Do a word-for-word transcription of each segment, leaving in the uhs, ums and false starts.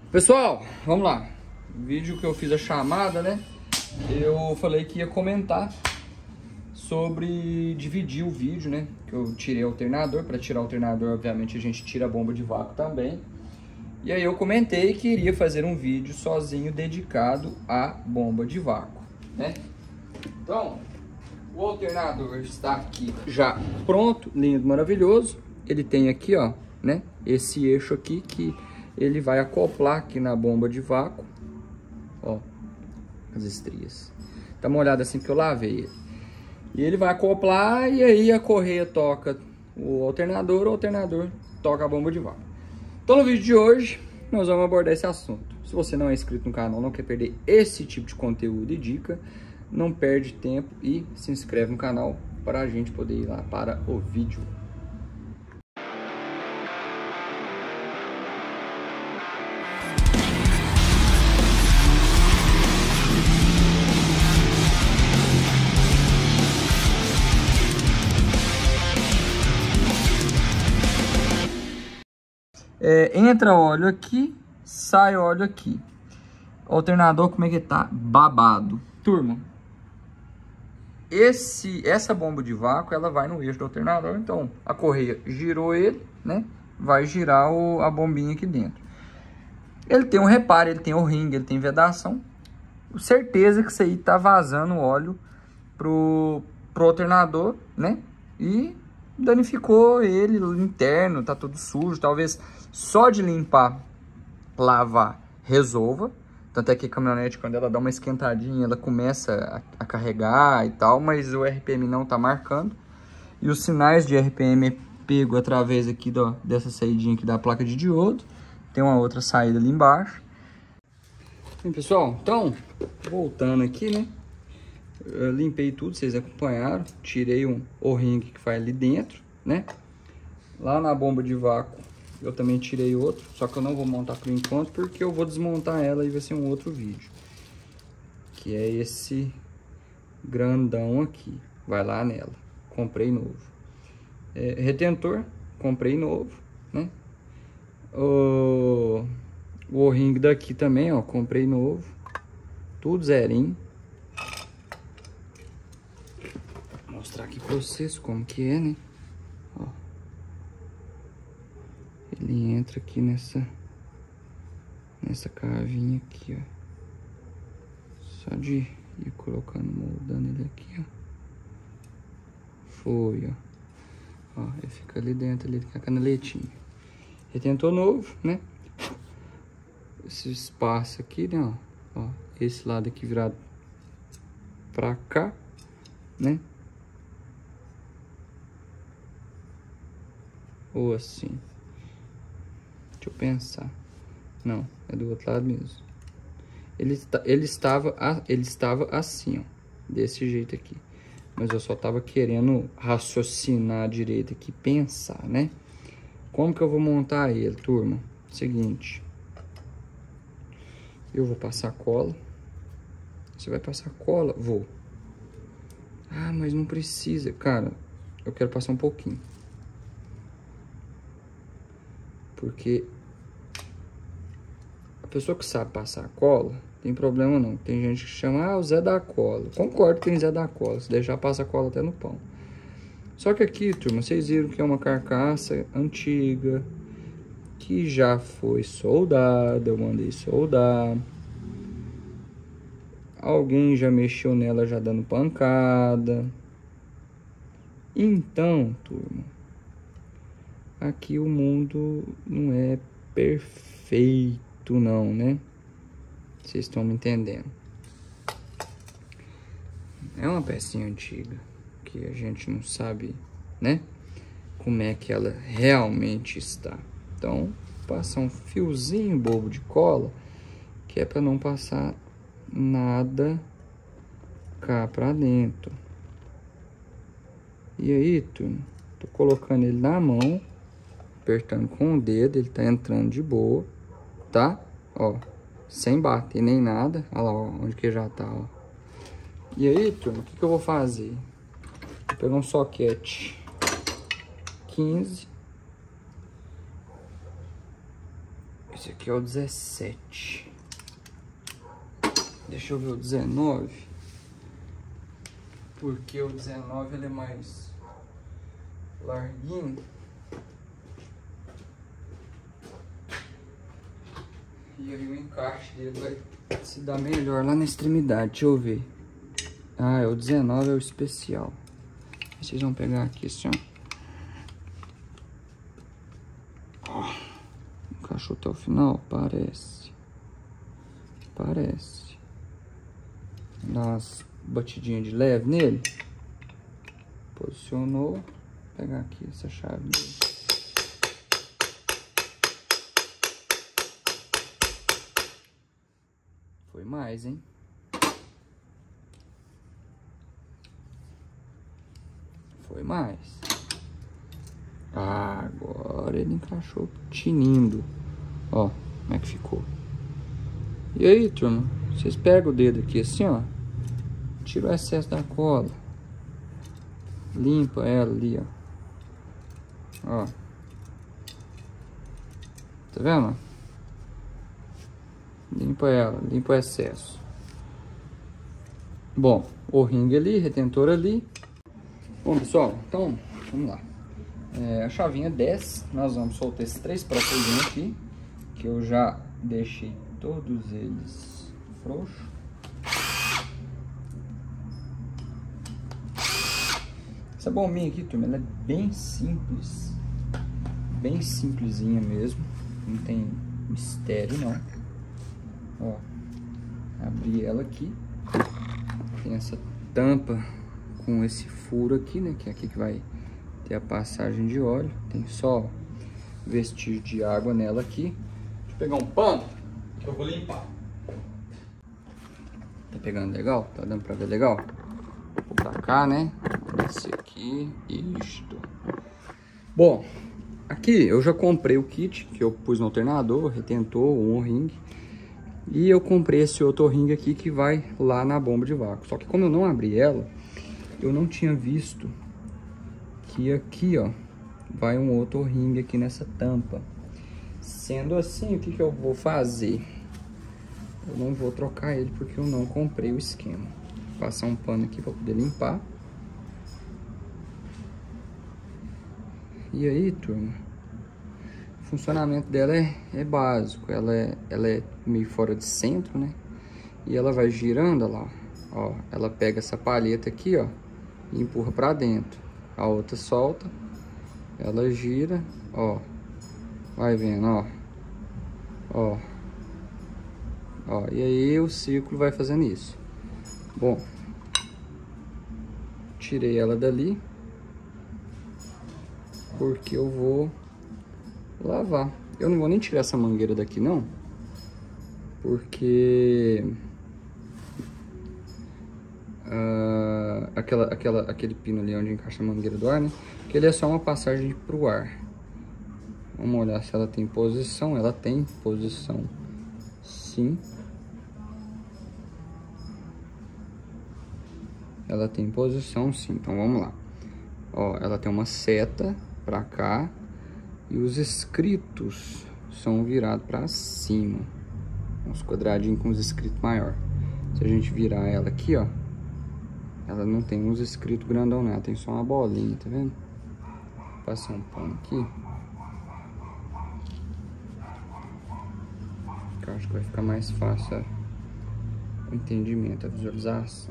Pessoal, vamos lá. Vídeo que eu fiz a chamada, né? Eu falei que ia comentar sobre dividir o vídeo, né? Que eu tirei o alternador. Para tirar o alternador, obviamente, a gente tira a bomba de vácuo também. E aí eu comentei que iria fazer um vídeo sozinho dedicado à bomba de vácuo, né? Então, o alternador está aqui já pronto, lindo, maravilhoso. Ele tem aqui, ó, né? Esse eixo aqui que ele vai acoplar aqui na bomba de vácuo. Ó, as estrias. Dá uma olhada assim que eu lavei ele. E ele vai acoplar e aí a correia toca o alternador, o alternador toca a bomba de vácuo. Então no vídeo de hoje nós vamos abordar esse assunto. Se você não é inscrito no canal, não quer perder esse tipo de conteúdo e dica, não perde tempo e se inscreve no canal para a gente poder ir lá para o vídeo. É, entra óleo aqui, sai óleo aqui. O alternador, como é que tá? Babado. Turma, esse, essa bomba de vácuo, ela vai no eixo do alternador. Então, a correia girou ele, né? Vai girar o, a bombinha aqui dentro. Ele tem um reparo, ele tem o ringue, ele tem vedação. Certeza que isso aí tá vazando óleo pro, pro alternador, né? E danificou ele, o interno, tá tudo sujo. Talvez só de limpar, lavar, resolva. Tanto é que a caminhonete, quando ela dá uma esquentadinha, ela começa a, a carregar e tal, mas o R P M não tá marcando. E os sinais de R P M é pego através aqui do, dessa saídinha aqui da placa de diodo. Tem uma outra saída ali embaixo. Bem, pessoal, então, voltando aqui, né? Eu limpei tudo, vocês acompanharam. Tirei um O-ring que vai ali dentro, né? Lá na bomba de vácuo eu também tirei outro, só que eu não vou montar por enquanto, porque eu vou desmontar ela e vai ser um outro vídeo. Que é esse grandão aqui, vai lá nela, comprei novo. É, retentor, comprei novo, né? O, o O-ring daqui também, ó, comprei novo. Tudo zerinho. Vou mostrar aqui pra vocês como que é, né? Ó. Ele entra aqui nessa nessa cavinha aqui, ó. Só de ir colocando, moldando ele aqui, ó. Foi, ó. Ó, ele fica ali dentro, ali com a canaletinha. Retentor novo, né? Esse espaço aqui, né, ó. Ó, esse lado aqui virado pra cá, né? Ou assim. Deixa eu pensar. Não, é do outro lado mesmo. Ele, ele, estava, ele estava assim, ó. Desse jeito aqui. Mas eu só tava querendo raciocinar direito aqui, pensar, né? Como que eu vou montar ele, turma? Seguinte. Eu vou passar cola. Você vai passar cola? Vou. Ah, mas não precisa. Cara, eu quero passar um pouquinho. Porque a pessoa que sabe passar cola, tem problema não. Tem gente que chama, ah, o Zé da cola. Concordo que tem Zé da cola. Se deixar, passa cola até no pão. Só que aqui, turma, vocês viram que é uma carcaça antiga, que já foi soldada. Eu mandei soldar. Alguém já mexeu nela já dando pancada. Então, turma, aqui o mundo não é perfeito não, né? Vocês estão me entendendo. É uma pecinha antiga que a gente não sabe, né? Como é que ela realmente está. Então, passar um fiozinho bobo de cola, que é para não passar nada cá pra dentro. E aí, turma, tô colocando ele na mão, apertando com o dedo, ele tá entrando de boa, tá? Ó, sem bater nem nada. Olha lá, ó, onde que já tá, ó. E aí, turma, o que que eu vou fazer? Vou pegar um soquete quinze. Esse aqui é o dezessete. Deixa eu ver o dezenove. Porque o dezenove ele é mais larguinho. E aí o encaixe dele vai se dar melhor lá na extremidade. Deixa eu ver. Ah, é o dezenove, é o especial. Vocês vão pegar aqui assim, ó. Encaixou até o final? Parece. Parece. Dá umas batidinhas de leve nele. Posicionou. Vou pegar aqui essa chave dele. Foi mais, hein? Foi mais. Ah, agora ele encaixou tinindo. Ó, como é que ficou. E aí, turma? Vocês pegam o dedo aqui assim, ó. Tira o excesso da cola. Limpa ela ali, ó. Ó. Tá vendo? Limpa ela, limpa o excesso. Bom, o ringue ali, retentor ali. Bom, pessoal, então, vamos lá. É, a chavinha dez, nós vamos soltar esses três parafusinhos aqui, que eu já deixei todos eles frouxos. Essa bombinha aqui, turma, ela é bem simples, bem simplesinha mesmo, não tem mistério não. Ó, abri ela aqui, tem essa tampa com esse furo aqui, né, que é aqui que vai ter a passagem de óleo, tem só vestígio de água nela aqui. Deixa eu pegar um pano que eu vou limpar. Tá pegando legal? Tá dando pra ver legal? Vou pra cá, né? Esse aqui, isto. Bom, aqui eu já comprei o kit que eu pus no alternador, retentor, um ring. E eu comprei esse outro ring aqui que vai lá na bomba de vácuo. Só que como eu não abri ela, eu não tinha visto que aqui, ó, vai um outro ring aqui nessa tampa. Sendo assim, o que que eu vou fazer? Eu não vou trocar ele porque eu não comprei o esquema. Vou passar um pano aqui para poder limpar. E aí, turma, o funcionamento dela é, é básico. Ela é, ela é meio fora de centro, né? E ela vai girando, olha lá, ó. Ela pega essa palheta aqui, ó, e empurra para dentro. A outra solta, ela gira, ó. Vai vendo, ó. Ó. Ó, e aí o círculo vai fazendo isso. Bom, tirei ela dali porque eu vou lavar. Eu não vou nem tirar essa mangueira daqui não, porque uh, aquela, aquela, aquele pino ali onde encaixa a mangueira do ar, né? Que ele é só uma passagem pro ar. Vamos olhar se ela tem posição. Ela tem posição, sim. Ela tem posição, sim. Então vamos lá. Ó, ela tem uma seta pra cá e os escritos são virados pra cima. Uns quadradinhos com os escritos maior. Se a gente virar ela aqui, ó, ela não tem uns escritos grandão, não. Ela tem só uma bolinha, tá vendo? Vou passar um pano aqui. Eu acho que vai ficar mais fácil o entendimento, a visualização.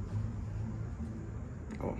Ó.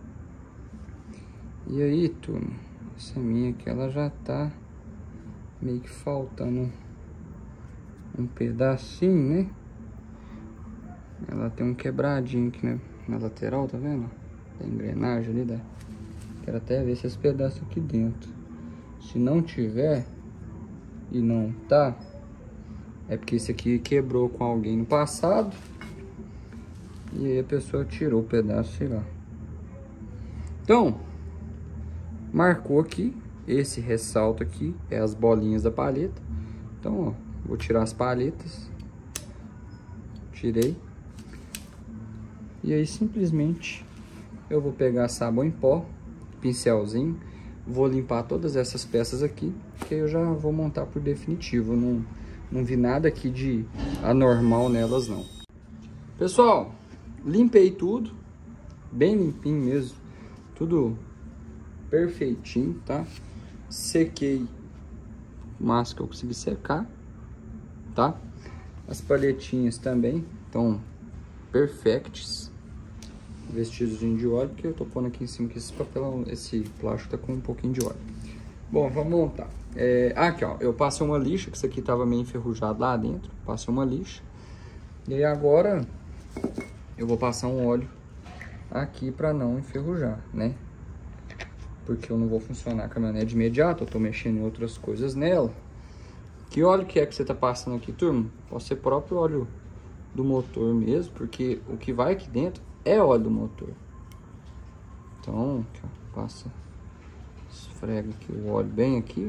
E aí, turma, essa minha aqui, ela já tá meio que faltando um pedacinho, né? Ela tem um quebradinho aqui, né, na lateral, tá vendo? Tem engrenagem ali, né? Quero até ver se esse pedaço aqui dentro. Se não tiver e não tá, é porque esse aqui quebrou com alguém no passado e aí a pessoa tirou o pedaço, sei lá. Então, marcou aqui, esse ressalto aqui é as bolinhas da palheta. Então, ó, vou tirar as palhetas. Tirei. E aí simplesmente eu vou pegar sabão em pó, pincelzinho, vou limpar todas essas peças aqui porque eu já vou montar por definitivo. Eu não, não vi nada aqui de anormal nelas, não. Pessoal, limpei tudo. Bem limpinho mesmo. Tudo perfeitinho, tá? Sequei o máximo que eu consegui secar, tá? As palhetinhas também estão perfectas. Vestidinho de óleo, porque eu tô pondo aqui em cima que esse papelão, esse plástico tá com um pouquinho de óleo. Bom, vamos montar. É, aqui, ó, eu passei uma lixa, que isso aqui tava meio enferrujado lá dentro. Passei uma lixa. E aí agora eu vou passar um óleo aqui para não enferrujar, né? Porque eu não vou funcionar a caminhonete de imediato, eu tô mexendo em outras coisas nela. Que óleo que é que você tá passando aqui, turma? Pode ser próprio óleo do motor mesmo, porque o que vai aqui dentro é óleo do motor. Então, aqui, ó, passa, esfrega aqui o óleo bem aqui.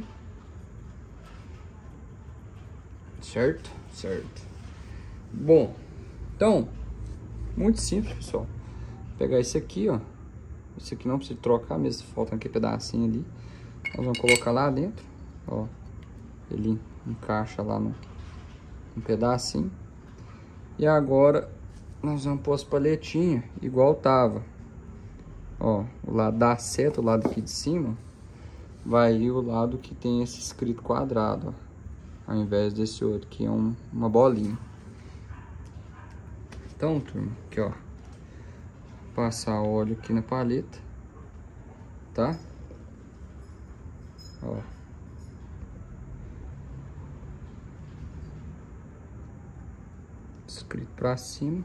Certo? Certo. Bom, então, muito simples, pessoal. Vou pegar esse aqui, ó. Esse aqui não precisa trocar mesmo, falta aquele pedacinho ali. Nós vamos colocar lá dentro, ó. Ele encaixa lá no, no pedacinho. E agora nós vamos pôr as palhetinhas igual tava. Ó, o lado da seta, o lado aqui de cima, vai ir o lado que tem esse escrito quadrado, ó. Ao invés desse outro, que é um, uma bolinha. Então, turma, aqui, ó. Passar óleo aqui na paleta, tá? Ó. Escrito pra cima.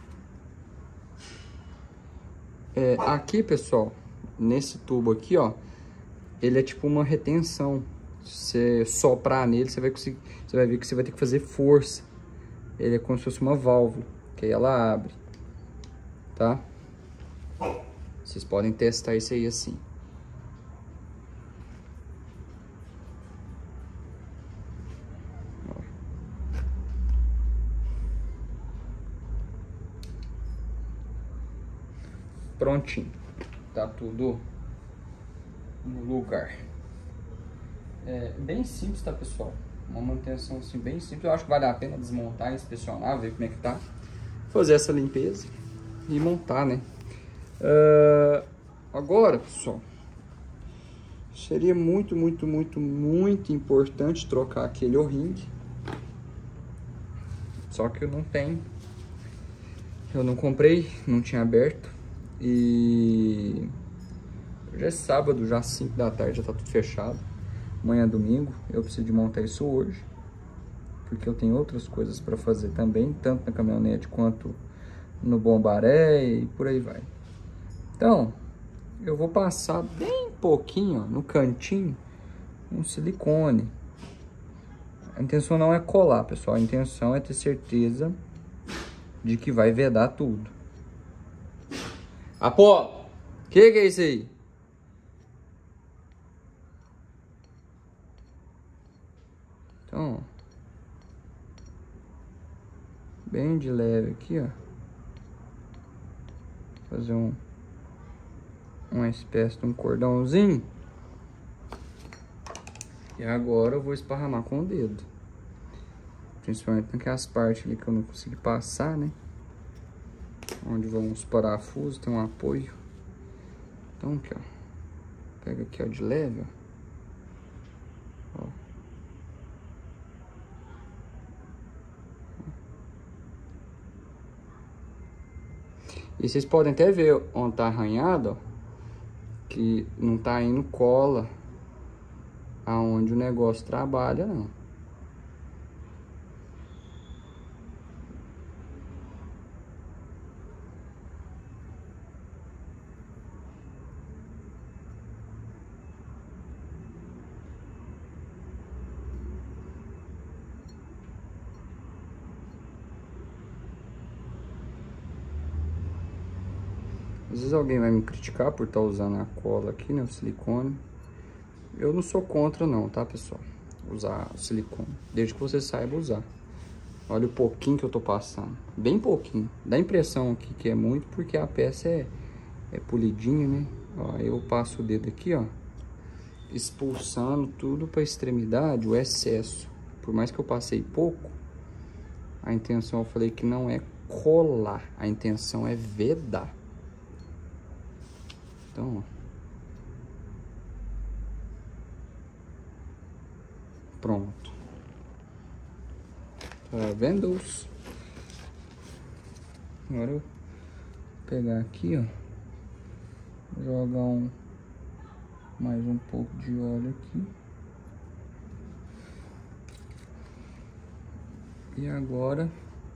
É, aqui, pessoal, nesse tubo aqui, ó, ele é tipo uma retenção. Se você soprar nele, você vai conseguir, você vai ver que você vai ter que fazer força. Ele é como se fosse uma válvula, que aí ela abre, tá? Vocês podem testar isso aí assim. Ó. Prontinho. Tá tudo no lugar. É bem simples, tá, pessoal? Uma manutenção assim bem simples. Eu acho que vale a pena desmontar, inspecionar, ver como é que tá. Fazer essa limpeza e montar, né? Uh, agora, pessoal, seria muito, muito, muito, muito importante trocar aquele O-ring. Só que eu não tenho. Eu não comprei, não tinha aberto. E já é sábado, já cinco da tarde, já tá tudo fechado. Amanhã é domingo, eu preciso de montar isso hoje, porque eu tenho outras coisas para fazer também, tanto na caminhonete quanto no bombaré e por aí vai. Então, eu vou passar bem pouquinho, ó, no cantinho, um silicone. A intenção não é colar, pessoal. A intenção é ter certeza de que vai vedar tudo. Apó, que que é isso aí? Então, bem de leve aqui, ó. Fazer um uma espécie de um cordãozinho. E agora eu vou esparramar com o dedo. Principalmente naquelas partes ali que eu não consegui passar, né? Onde vão os parafusos, tem um apoio. Então aqui, ó. Pega aqui, ó, de leve, ó. Ó. E vocês podem até ver onde tá arranhado, ó. Que não tá indo cola aonde o negócio trabalha, não. Às vezes alguém vai me criticar por estar usando a cola aqui, né, o silicone. Eu não sou contra não, tá, pessoal? Usar o silicone, desde que você saiba usar. Olha o pouquinho que eu tô passando, bem pouquinho. Dá a impressão aqui que é muito, porque a peça é, é polidinha, né? Ó, eu passo o dedo aqui, ó. expulsando tudo para a extremidade, o excesso. Por mais que eu passei pouco, a intenção eu falei que não é colar, a intenção é vedar. Então, ó. Pronto. Tá vendo? Agora eu vou pegar aqui, ó. Jogar um mais um pouco de óleo aqui. E agora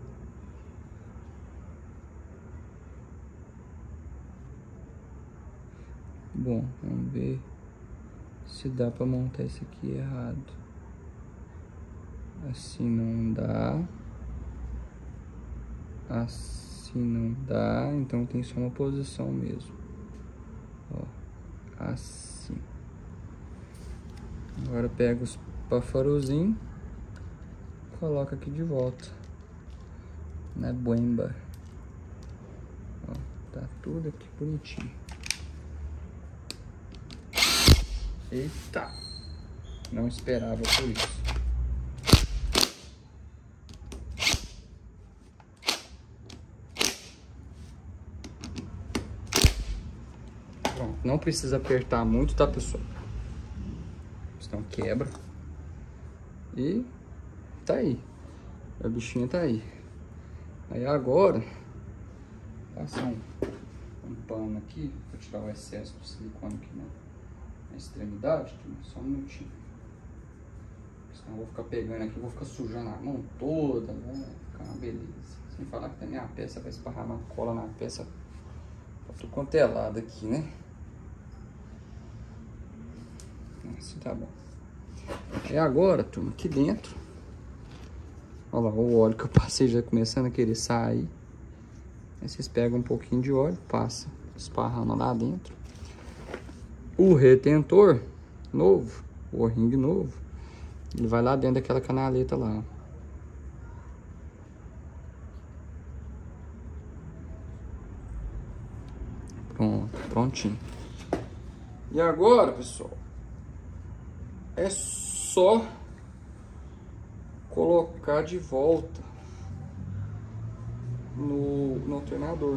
bom, vamos ver se dá para montar isso aqui errado. Assim não dá. Assim não dá, então tem só uma posição mesmo. Ó, assim. Agora pega os pafarozinhos, coloca aqui de volta na buemba. Ó, tá tudo aqui bonitinho. Eita! Não esperava por isso. Pronto, não precisa apertar muito, tá, pessoal? Senão quebra. E tá aí. A bichinha tá aí. Aí agora, passar um, um pano aqui pra tirar o excesso do silicone aqui na, na extremidade. Só um minutinho. Senão eu vou ficar pegando aqui, vou ficar sujando a mão toda, vai ficar uma beleza. Sem falar que também a peça vai esparramar cola na peça. Tá tudo quanto é lado aqui, né? Assim tá bom. E agora, turma, aqui dentro, olha lá, o óleo que eu passei já começando a querer sair. Aí vocês pegam um pouquinho de óleo, passa esparrama lá dentro. O retentor novo, o O-ring novo, ele vai lá dentro daquela canaleta lá. Pronto, prontinho. E agora, pessoal, é só colocar de volta no, no alternador.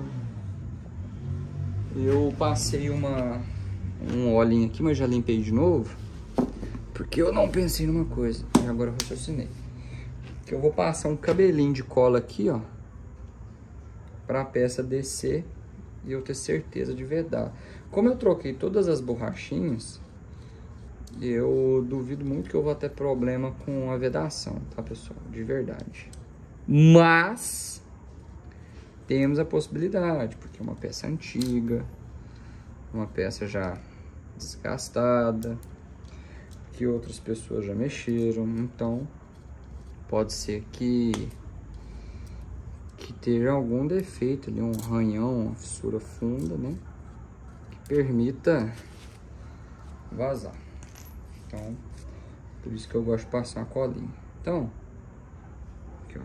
Eu passei uma um olhinho aqui, mas já limpei de novo, porque eu não pensei numa coisa e agora eu raciocinei que eu vou passar um cabelinho de cola aqui, ó, para a peça descer e eu ter certeza de vedar. Como eu troquei todas as borrachinhas, eu duvido muito que eu vou ter problema com a vedação, tá, pessoal? De verdade. Mas temos a possibilidade, porque é uma peça antiga, uma peça já desgastada, que outras pessoas já mexeram, então pode ser que que tenha algum defeito ali, um arranhão, uma fissura funda, né, que permita vazar. Então, por isso que eu gosto de passar uma colinha. Então, aqui, ó,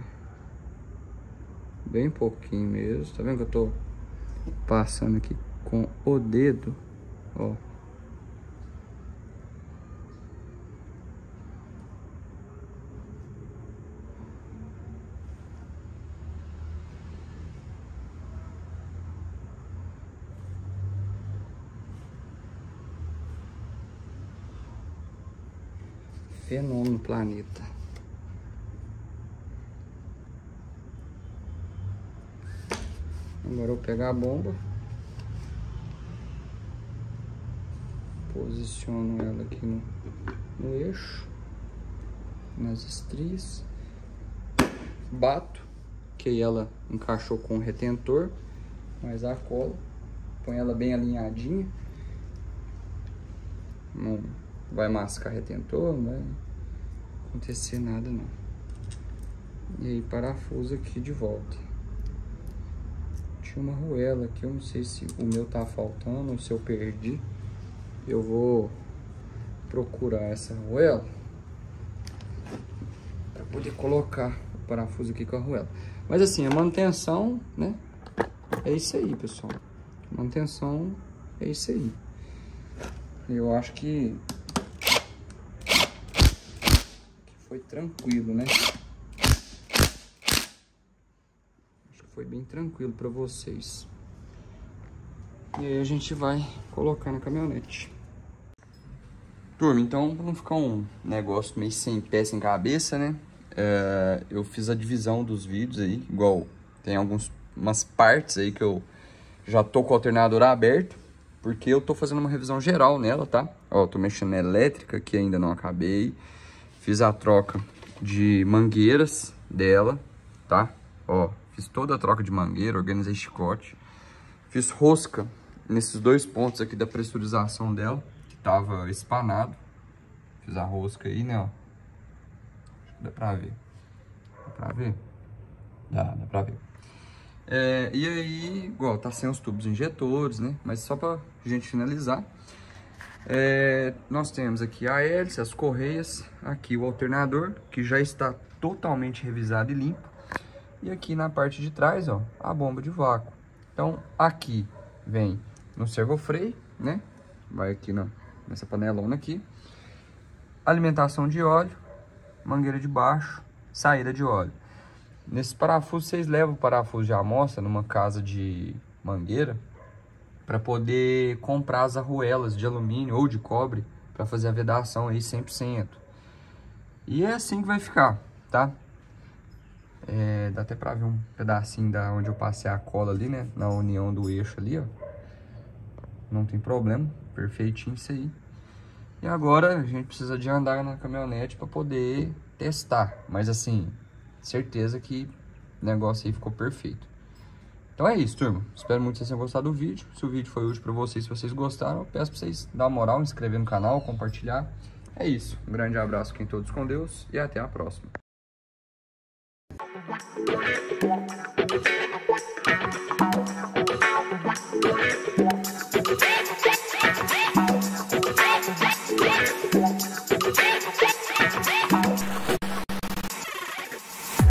bem pouquinho mesmo. Tá vendo que eu tô passando aqui com o dedo, ó. Fenômeno planeta. Agora eu vou pegar a bomba, posiciono ela aqui no, no eixo, nas estrias, bato, que ela encaixou com o retentor, mas a cola, põe ela bem alinhadinha, não vai mascar retentor, não vai acontecer nada não. E aí parafuso aqui de volta. Tinha uma arruela aqui, eu não sei se o meu tá faltando ou se eu perdi. Eu vou procurar essa arruela para poder colocar o parafuso aqui com a arruela. Mas assim, a manutenção, né, é isso aí, pessoal. A manutenção é isso aí. Eu acho que tranquilo, né? Acho que foi bem tranquilo para vocês. E aí a gente vai colocar na caminhonete. Turma, então, para não ficar um negócio meio sem pé, sem cabeça, né? É, eu fiz a divisão dos vídeos aí, igual tem algumas umas partes aí que eu já tô com o alternador aberto, porque eu tô fazendo uma revisão geral nela, tá? Ó, tô mexendo na elétrica, que ainda não acabei. Fiz a troca de mangueiras dela, tá? Ó, fiz toda a troca de mangueira, organizei chicote. Fiz rosca nesses dois pontos aqui da pressurização dela, que tava espanado. Fiz a rosca aí, né, ó. Acho que dá pra ver. Dá pra ver? Dá, dá pra ver. É, e aí, igual, tá sem os tubos injetores, né? Mas só pra gente finalizar. É, nós temos aqui a hélice, as correias, aqui o alternador, que já está totalmente revisado e limpo. E aqui na parte de trás, ó, a bomba de vácuo. Então, aqui vem no servofreio, né? Vai aqui na, nessa panelona aqui. Alimentação de óleo, mangueira de baixo, saída de óleo. Nesse parafuso, vocês levam o parafuso de amostra numa casa de mangueira para poder comprar as arruelas de alumínio ou de cobre para fazer a vedação aí cem por cento. E é assim que vai ficar, tá? É, dá até para ver um pedacinho da onde eu passei a cola ali, né? Na união do eixo ali, ó. Não tem problema, perfeitinho isso aí. E agora a gente precisa de andar na caminhonete para poder testar. Mas assim, certeza que o negócio aí ficou perfeito. Então é isso, turma. Espero muito que vocês tenham gostado do vídeo. Se o vídeo foi útil para vocês, se vocês gostaram, eu peço para vocês dar uma moral, inscrever no canal, compartilhar. É isso. Um grande abraço, fiquem todos com Deus e até a próxima.